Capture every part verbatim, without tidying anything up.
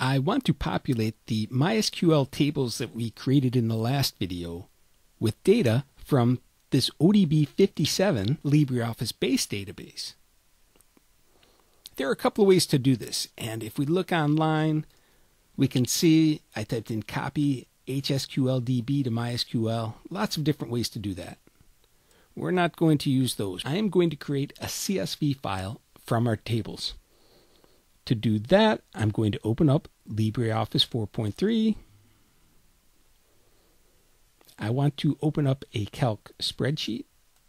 I want to populate the MySQL tables that we created in the last video with data from this O D B fifty-seven LibreOffice Base database. There are a couple of ways to do this, and if we look online, we can see I typed in copy H S Q L D B to MySQL. Lots of different ways to do that. We're not going to use those. I am going to create a C S V file from our tables. To do that, I'm going to open up LibreOffice four point three. I want to open up a calc spreadsheet.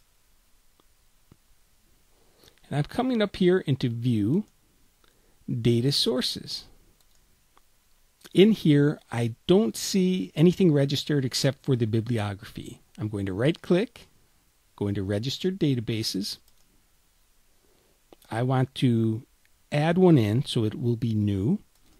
And I'm coming up here into View, Data Sources. In here, I don't see anything registered except for the bibliography. I'm going to right-click, go into Registered Databases. I want to add one in, so it will be new.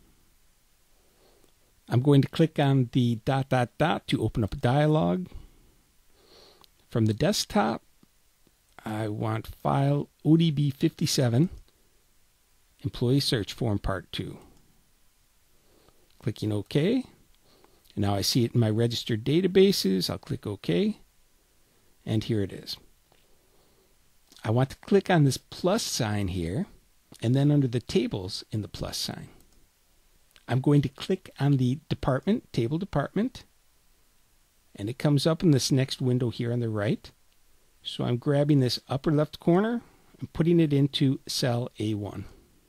I'm going to click on the dot dot dot to open up a dialog. From the desktop, I want File O D B fifty-seven, Employee Search Form Part two. Clicking OK. And now I see it in my registered databases. I'll click OK. And here it is. I want to click on this plus sign here, and then under the tables in the plus sign, I'm going to click on the department, table department, and it comes up in this next window here on the right. So I'm grabbing this upper left corner and putting it into cell A one.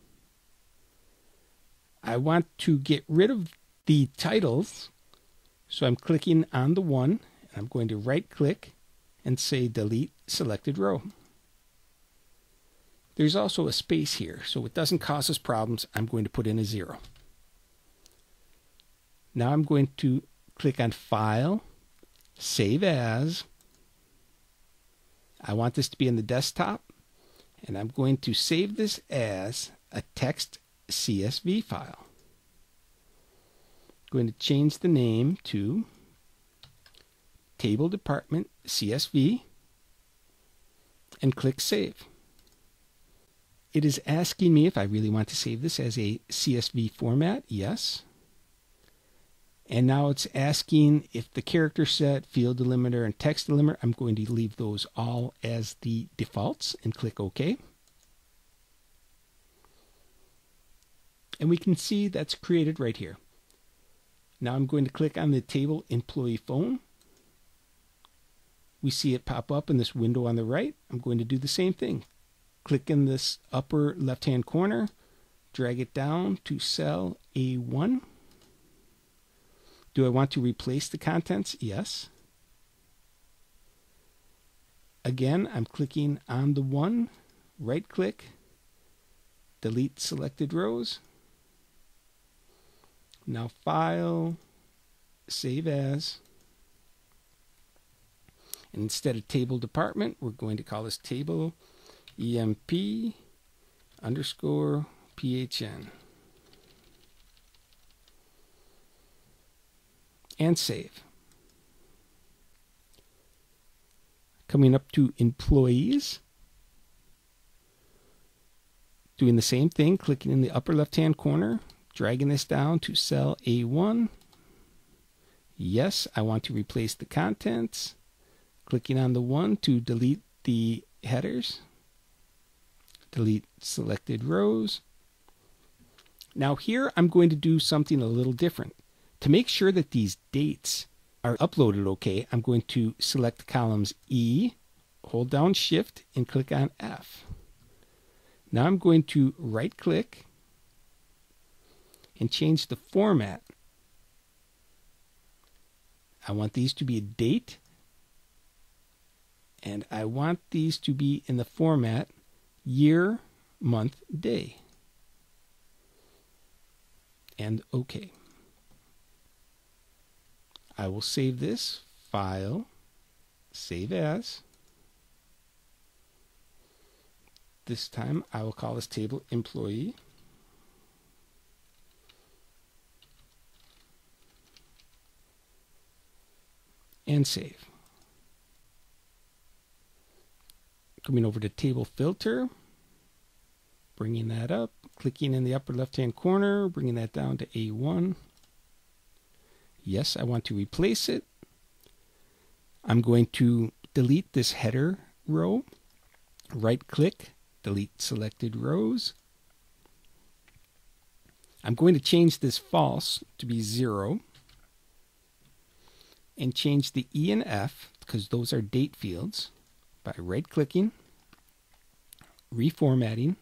I want to get rid of the titles, so I'm clicking on the one, and I'm going to right click and say delete selected row. There's also a space here, so it doesn't cause us problems. I'm going to put in a zero. Now I'm going to click on File, Save As. I want this to be in the desktop, and I'm going to save this as a text C S V file. I'm going to change the name to Table Department C S V and click Save. It is asking me if I really want to save this as a C S V format. Yes. And now it's asking if the character set, field delimiter, and text delimiter, I'm going to leave those all as the defaults and click OK. And we can see that's created right here. Now I'm going to click on the table employee phone. We see it pop up in this window on the right. I'm going to do the same thing. Click in this upper left-hand corner, drag it down to cell A one. Do I want to replace the contents? Yes. Again, I'm clicking on the one, right-click, delete selected rows. Now File, Save As. And instead of Table Department, we're going to call this Table E M P underscore P H N. And save. Coming up to Employees. Doing the same thing, clicking in the upper left-hand corner, dragging this down to cell A one. Yes, I want to replace the contents. Clicking on the one to delete the headers. Delete selected rows. Now here I'm going to do something a little different. To make sure that these dates are uploaded okay, I'm going to select columns E, hold down Shift, and click on F. Now I'm going to right-click and change the format. I want these to be a date, and I want these to be in the format year, month, day. And OK. I will save this, File, Save As. This time I will call this table Employee. And save. Coming over to Table Filter, bringing that up, Clicking in the upper left-hand corner, bringing that down to A one. Yes, I want to replace it. I'm going to delete this header row. Right-click, delete selected rows. I'm going to change this false to be zero and change the E and F, because those are date fields, by right-clicking, reformatting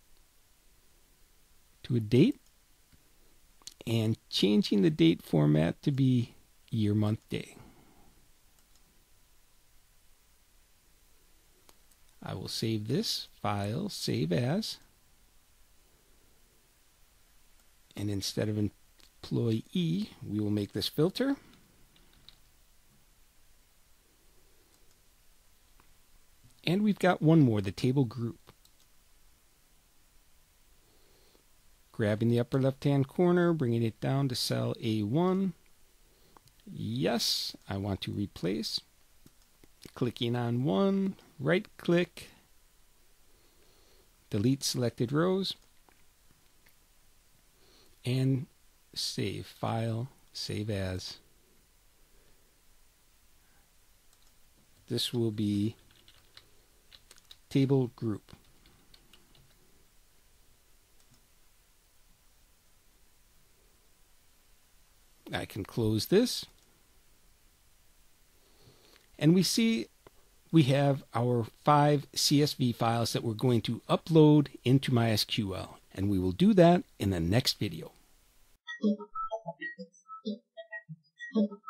to a date, and changing the date format to be year, month, day. I will save this file, save as, and instead of employee, we will make this filter. And we've got one more, the table group. Grabbing the upper left-hand corner, bringing it down to cell A one. Yes, I want to replace. Clicking on one, right-click, delete selected rows, and save file, save as. This will be table group. I can close this. And we see we have our five C S V files that we're going to upload into MySQL. And we will do that in the next video.